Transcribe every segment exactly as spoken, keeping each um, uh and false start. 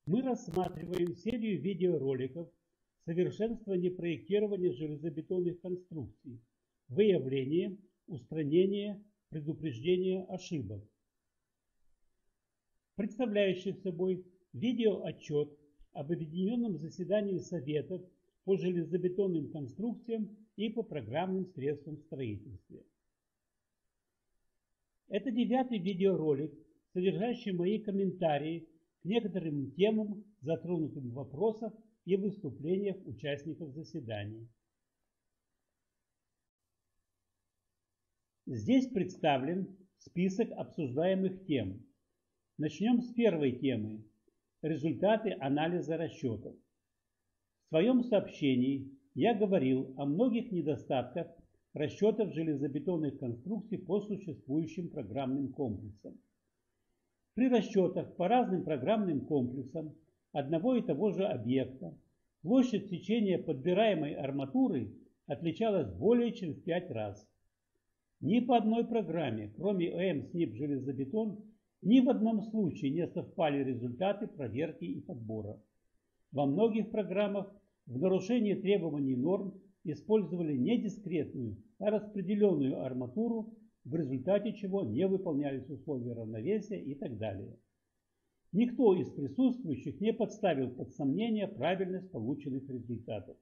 Мы рассматриваем серию видеороликов «Совершенствование проектирования железобетонных конструкций. Выявление, устранение, предупреждение ошибок», представляющий собой видеоотчет об объединенном заседании Советов по железобетонным конструкциям и по программным средствам в строительстве. Это девятый видеоролик, содержащий мои комментарии к некоторым темам, затронутым в вопросах и выступлениях участников заседаний. Здесь представлен список обсуждаемых тем. Начнем с первой темы – результаты анализа расчетов. В своем сообщении я говорил о многих недостатках расчетов железобетонных конструкций по существующим программным комплексам. При расчетах по разным программным комплексам одного и того же объекта площадь сечения подбираемой арматуры отличалась более чем в пять раз. Ни по одной программе, кроме ОМ СНИП «Железобетон», ни в одном случае не совпали результаты проверки и подбора. Во многих программах в нарушении требований норм использовали не дискретную, а распределенную арматуру, в результате чего не выполнялись условия равновесия и так далее. Никто из присутствующих не подставил под сомнение правильность полученных результатов.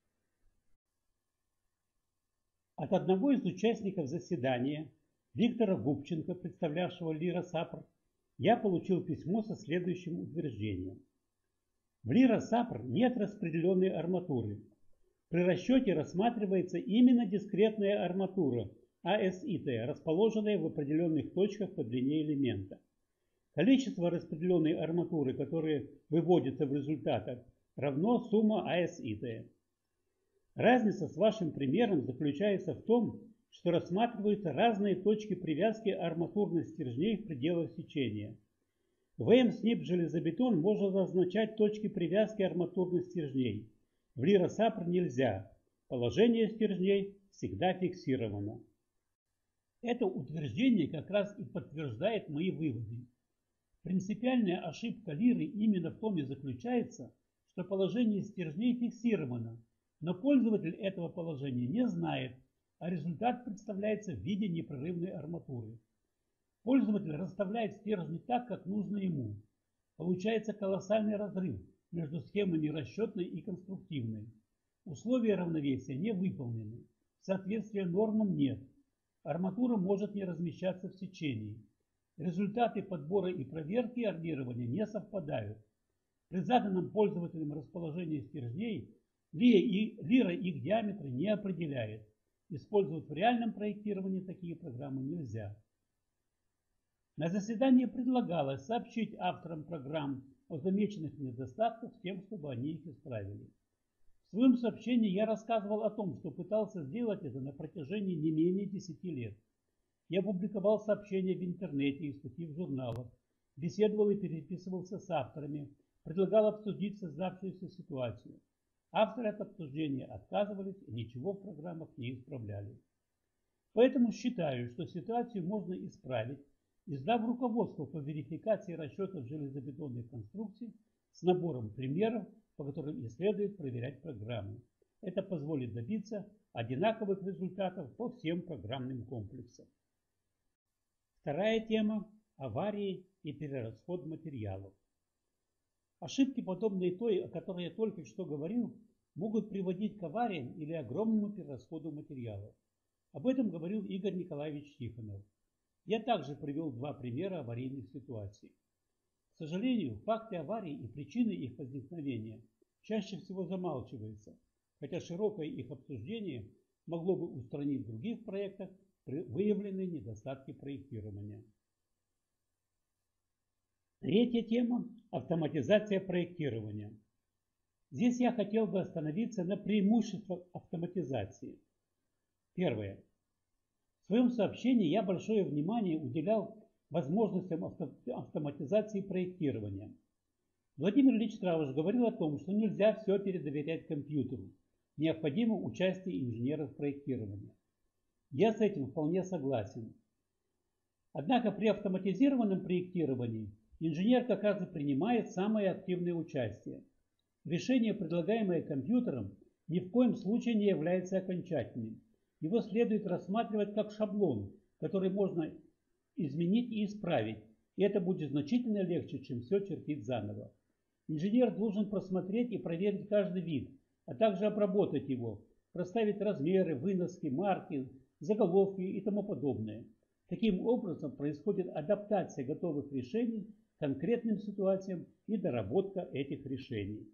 От одного из участников заседания, Виктора Губченко, представлявшего Лира-Сапр, я получил письмо со следующим утверждением. В Лира-Сапр нет распределенной арматуры. При расчете рассматривается именно дискретная арматура А С И Т, расположенная в определенных точках по длине элемента. Количество распределенной арматуры, которое выводится в результатах, равно сумма А С И Т. Разница с вашим примером заключается в том, что рассматриваются разные точки привязки арматурных стержней в пределах сечения. В ОМ СНИП «Железобетон» можно означать точки привязки арматурных стержней. В Лира-Сапр нельзя. Положение стержней всегда фиксировано. Это утверждение как раз и подтверждает мои выводы. Принципиальная ошибка Лиры именно в том и заключается, что положение стержней фиксировано, но пользователь этого положения не знает, а результат представляется в виде непрерывной арматуры. Пользователь расставляет стержни так, как нужно ему. Получается колоссальный разрыв между схемами расчетной и конструктивной. Условия равновесия не выполнены, соответствия нормам нет. Арматура может не размещаться в сечении. Результаты подбора и проверки армирования не совпадают. При заданном пользователем расположении стержней Лира их диаметры не определяет. Использовать в реальном проектировании такие программы нельзя. На заседании предлагалось сообщить авторам программ о замеченных недостатках с тем, чтобы они их исправили. В своем сообщении я рассказывал о том, что пытался сделать это на протяжении не менее десяти лет. Я публиковал сообщения в интернете и статьи в журналах, беседовал и переписывался с авторами, предлагал обсудить создавшуюся ситуацию. Авторы от обсуждения отказывались и ничего в программах не исправляли. Поэтому считаю, что ситуацию можно исправить, издав руководство по верификации расчетов железобетонных конструкций с набором примеров, по которым и следует проверять программы. Это позволит добиться одинаковых результатов по всем программным комплексам. Вторая тема – аварии и перерасход материалов. Ошибки, подобные той, о которой я только что говорил, могут приводить к авариям или огромному перерасходу материалов. Об этом говорил Игорь Николаевич Тихонов. Я также привел два примера аварийных ситуаций. К сожалению, факты аварий и причины их возникновения чаще всего замалчиваются, хотя широкое их обсуждение могло бы устранить в других проектах выявленные недостатки проектирования. Третья тема – автоматизация проектирования. Здесь я хотел бы остановиться на преимуществах автоматизации. Первое. В своем сообщении я большое внимание уделял возможностям авто автоматизации проектирования. Владимир Ильич Трауш говорил о том, что нельзя все передоверять компьютеру. Необходимо участие инженеров проектирования. Я с этим вполне согласен. Однако при автоматизированном проектировании инженер как раз и принимает самое активное участие. Решение, предлагаемое компьютером, ни в коем случае не является окончательным. Его следует рассматривать как шаблон, который можно изменить и исправить, и это будет значительно легче, чем все чертить заново. Инженер должен просмотреть и проверить каждый вид, а также обработать его, проставить размеры, выноски, марки, заголовки и тому подобное. Таким образом происходит адаптация готовых решений к конкретным ситуациям и доработка этих решений.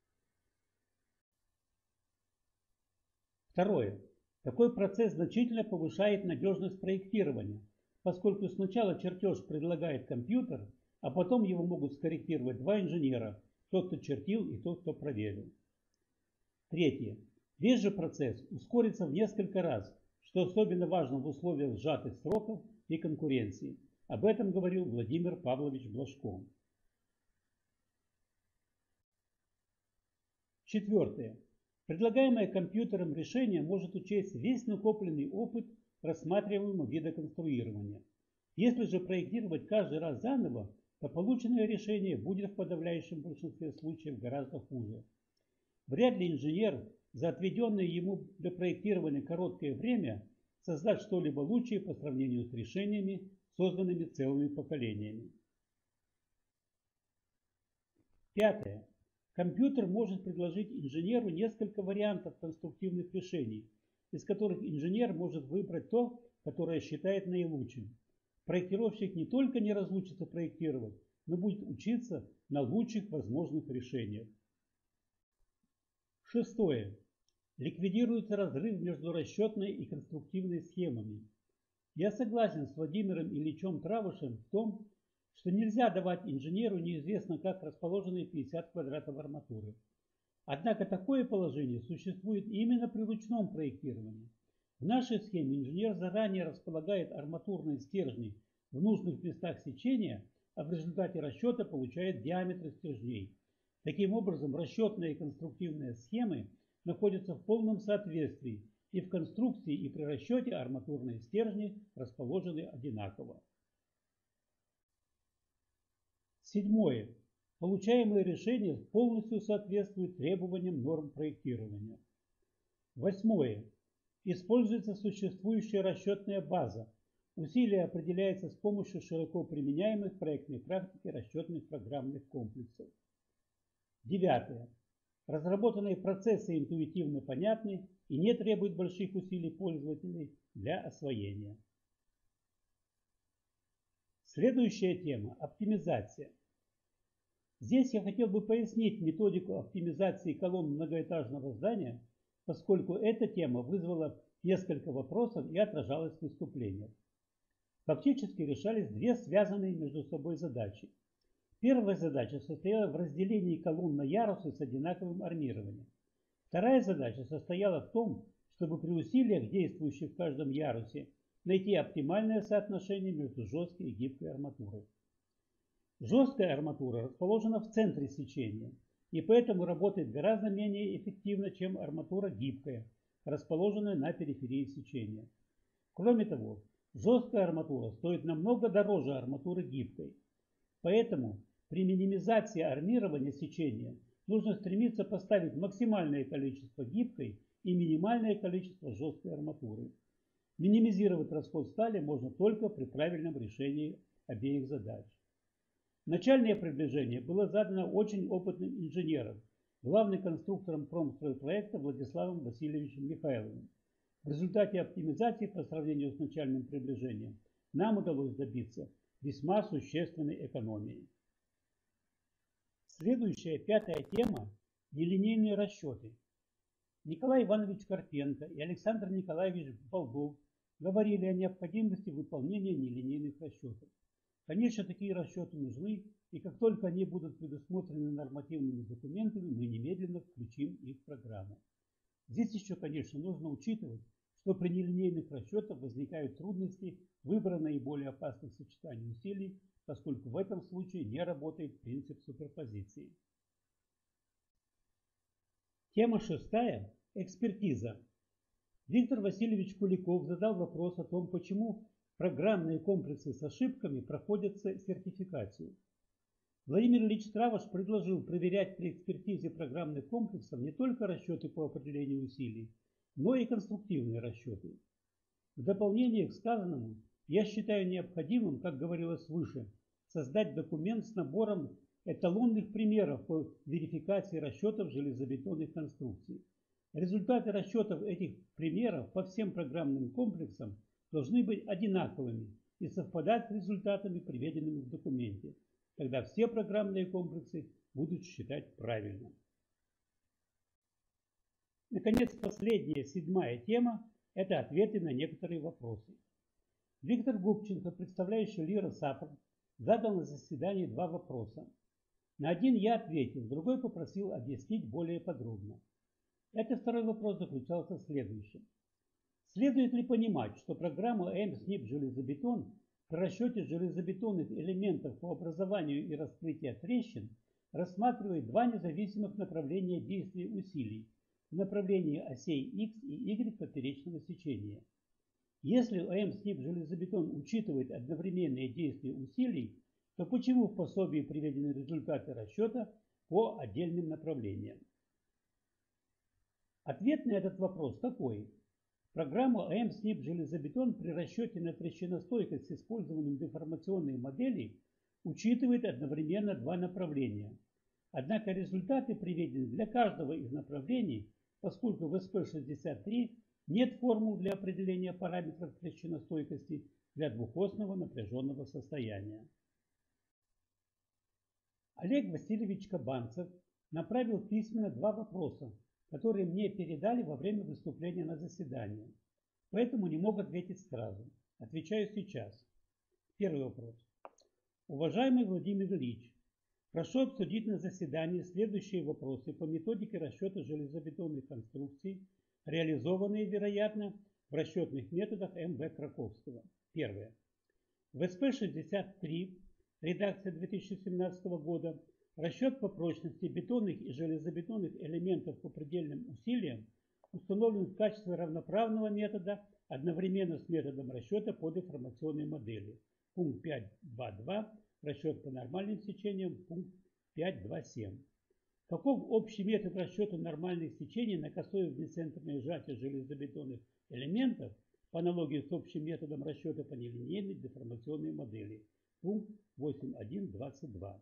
Второе. Такой процесс значительно повышает надежность проектирования, поскольку сначала чертеж предлагает компьютер, а потом его могут скорректировать два инженера, тот, кто чертил, и тот, кто проверил. Третье. Весь же процесс ускорится в несколько раз, что особенно важно в условиях сжатых сроков и конкуренции. Об этом говорил Владимир Павлович Блажко. Четвертое. Предлагаемое компьютером решение может учесть весь накопленный опыт рассматриваемого вида конструирования. Если же проектировать каждый раз заново, то полученное решение будет в подавляющем большинстве случаев гораздо хуже. Вряд ли инженер за отведенное ему для проектирования короткое время создать что-либо лучшее по сравнению с решениями, созданными целыми поколениями. Пятое. Компьютер может предложить инженеру несколько вариантов конструктивных решений, из которых инженер может выбрать то, которое считает наилучшим. Проектировщик не только не разучится проектировать, но будет учиться на лучших возможных решениях. Шестое. Ликвидируется разрыв между расчетной и конструктивной схемами. Я согласен с Владимиром Ильичем Травушем в том, что нельзя давать инженеру неизвестно как расположенные пятьдесят квадратов арматуры. Однако такое положение существует именно при ручном проектировании. В нашей схеме инженер заранее располагает арматурные стержни в нужных местах сечения, а в результате расчета получает диаметры стержней. Таким образом, расчетная и конструктивная схемы находятся в полном соответствии, и в конструкции, и при расчете арматурные стержни расположены одинаково. Седьмое. Получаемые решения полностью соответствуют требованиям норм проектирования. Восьмое. Используется существующая расчетная база. Усилие определяется с помощью широко применяемых в проектной практике расчетных программных комплексов. Девятое. Разработанные процессы интуитивно понятны и не требуют больших усилий пользователей для освоения. Следующая тема – оптимизация. Здесь я хотел бы пояснить методику оптимизации колонн многоэтажного здания, поскольку эта тема вызвала несколько вопросов и отражалась в выступлениях. Фактически решались две связанные между собой задачи. Первая задача состояла в разделении колонн на ярусы с одинаковым армированием. Вторая задача состояла в том, чтобы при усилиях, действующих в каждом ярусе, найти оптимальное соотношение между жесткой и гибкой арматурой. Жесткая арматура расположена в центре сечения и поэтому работает гораздо менее эффективно, чем арматура гибкая, расположенная на периферии сечения. Кроме того, жесткая арматура стоит намного дороже арматуры гибкой. Поэтому при минимизации армирования сечения нужно стремиться поставить максимальное количество гибкой и минимальное количество жесткой арматуры. Минимизировать расход стали можно только при правильном решении обеих задач. Начальное приближение было задано очень опытным инженером, главным конструктором промстройпроекта Владиславом Васильевичем Михайловым. В результате оптимизации по сравнению с начальным приближением нам удалось добиться весьма существенной экономии. Следующая, пятая тема – нелинейные расчеты. Николай Иванович Карпенко и Александр Николаевич Болдов говорили о необходимости выполнения нелинейных расчетов. Конечно, такие расчеты нужны, и как только они будут предусмотрены нормативными документами, мы немедленно включим их в программу. Здесь еще, конечно, нужно учитывать, что при нелинейных расчетах возникают трудности выбора наиболее опасных сочетаний усилий, поскольку в этом случае не работает принцип суперпозиции. Тема шестая – экспертиза. Виктор Васильевич Куликов задал вопрос о том, почему программные комплексы с ошибками проходят сертификацию. Владимир Ильич Траваш предложил проверять при экспертизе программных комплексов не только расчеты по определению усилий, но и конструктивные расчеты. В дополнение к сказанному, я считаю необходимым, как говорилось выше, создать документ с набором эталонных примеров по верификации расчетов железобетонных конструкций. Результаты расчетов этих примеров по всем программным комплексам должны быть одинаковыми и совпадать с результатами, приведенными в документе. Тогда все программные комплексы будут считать правильно. Наконец, последняя, седьмая тема – это ответы на некоторые вопросы. Виктор Губченко, представляющий Лира Сапр, задал на заседании два вопроса. На один я ответил, другой попросил объяснить более подробно. Этот второй вопрос заключался в следующем. Следует ли понимать, что программа эй эм СНИП «Железобетон» при расчете железобетонных элементов по образованию и раскрытию трещин рассматривает два независимых направления действия усилий в направлении осей X и Y поперечного сечения? Если эй эм СНИП «Железобетон» учитывает одновременные действия усилий, то почему в пособии приведены результаты расчета по отдельным направлениям? Ответ на этот вопрос такой. Программа эй эм СНИП «Железобетон» при расчете на трещиностойкость с использованием деформационной модели учитывает одновременно два направления. Однако результаты приведены для каждого из направлений, поскольку в эс пэ шестьдесят три нет формул для определения параметров трещиностойкости для двухосного напряженного состояния. Олег Васильевич Кабанцев направил письменно два вопроса, которые мне передали во время выступления на заседании. Поэтому не мог ответить сразу. Отвечаю сейчас. Первый вопрос. Уважаемый Владимир Ильич, прошу обсудить на заседании следующие вопросы по методике расчета железобетонных конструкций, реализованные, вероятно, в расчетных методах эм вэ Краковского. Первое. В эс пэ шестьдесят три, редакция две тысячи семнадцатого года, расчет по прочности бетонных и железобетонных элементов по предельным усилиям установлен в качестве равноправного метода одновременно с методом расчета по деформационной модели. Пункт пять точка два точка два. Расчет по нормальным сечениям. Пункт пять точка два точка семь. Каков общий метод расчета нормальных сечений на косое внецентрное сжатие железобетонных элементов по аналогии с общим методом расчета по нелинейной деформационной модели? Пункт восемь точка один точка двадцать два.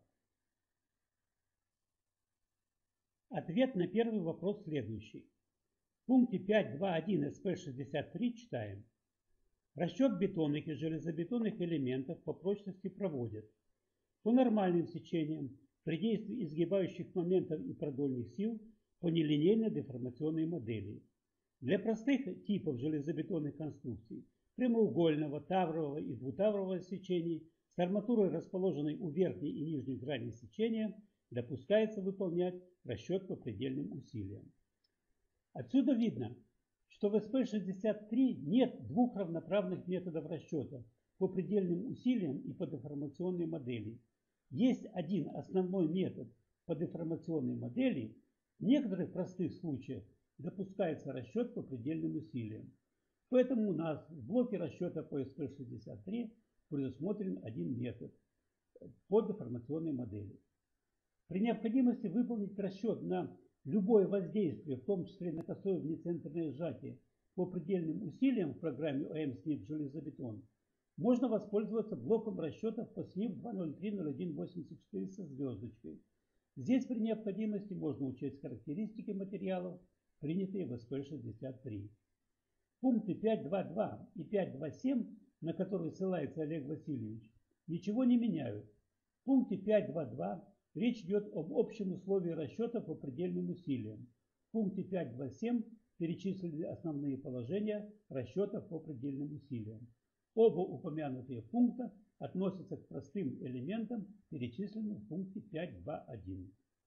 Ответ на первый вопрос следующий. В пункте пять точка два точка один эс пэ шестьдесят три читаем. Расчет бетонных и железобетонных элементов по прочности проводят по нормальным сечениям при действии изгибающих моментов и продольных сил по нелинейной деформационной модели. Для простых типов железобетонных конструкций прямоугольного, таврового и двутаврового сечений с арматурой, расположенной у верхней и нижней грани сечения, допускается выполнять расчет по предельным усилиям. Отсюда видно, что в эс пэ шестьдесят три нет двух равноправных методов расчета по предельным усилиям и по деформационной модели. Есть один основной метод по деформационной модели, в некоторых простых случаях допускается расчет по предельным усилиям. Поэтому у нас в блоке расчета по эс пэ шестьдесят три предусмотрен один метод по деформационной модели. При необходимости выполнить расчет на любое воздействие, в том числе на косое внецентрное сжатие, по предельным усилиям в программе эй эм СНИП «Железобетон», можно воспользоваться блоком расчетов по СНИП два ноль три ноль один восемьдесят четыре со звездочкой. Здесь при необходимости можно учесть характеристики материалов, принятые в эс пэ шестьдесят три. Пункты пять точка два точка два и пять точка два точка семь, на которые ссылается Олег Васильевич, ничего не меняют. В пункте пять точка два точка два речь идет об общем условии расчета по предельным усилиям. В пункте пять точка два точка семь перечислены основные положения расчета по предельным усилиям. Оба упомянутые пункта относятся к простым элементам, перечисленным в пункте пять точка два точка один.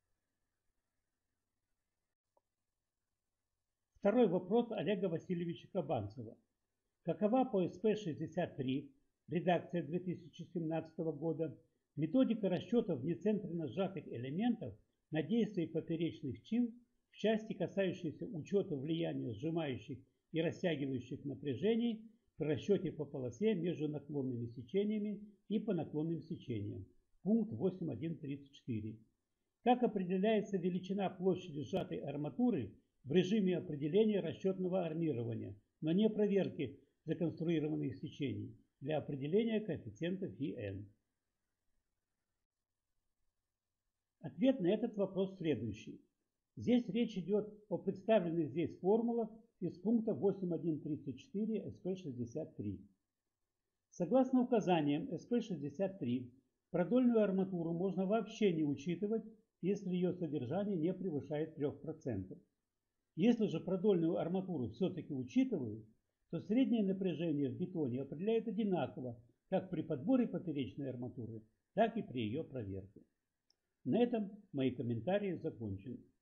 Второй вопрос Олега Васильевича Кабанцева. Какова по эс пэ шестьдесят три, редакция две тысячи семнадцатого года, методика расчета внецентренно сжатых элементов на действие поперечных чил в части, касающейся учета влияния сжимающих и растягивающих напряжений при расчете по полосе между наклонными сечениями и по наклонным сечениям? пункт восемь точка один точка тридцать четыре. Как определяется величина площади сжатой арматуры в режиме определения расчетного армирования, но не проверки законструированных сечений для определения коэффициента φn? Ответ на этот вопрос следующий. Здесь речь идет о представленных здесь формулах из пункта восемь точка один точка тридцать четыре эс пэ шестьдесят три. Согласно указаниям эс пэ шестьдесят три, продольную арматуру можно вообще не учитывать, если ее содержание не превышает трех процентов. Если же продольную арматуру все-таки учитывают, то среднее напряжение в бетоне определяют одинаково как при подборе поперечной арматуры, так и при ее проверке. На этом мои комментарии закончены.